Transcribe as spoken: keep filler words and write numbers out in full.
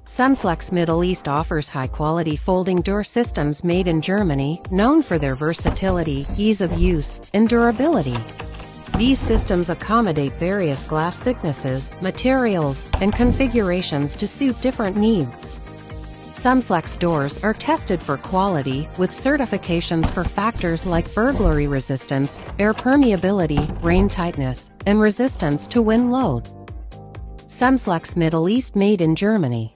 Sunflex Middle East offers high-quality folding door systems made in Germany, known for their versatility, ease of use, and durability. These systems accommodate various glass thicknesses, materials, and configurations to suit different needs. Sunflex doors are tested for quality, with certifications for factors like burglary resistance, air permeability, rain tightness, and resistance to wind load. Sunflex Middle East, made in Germany.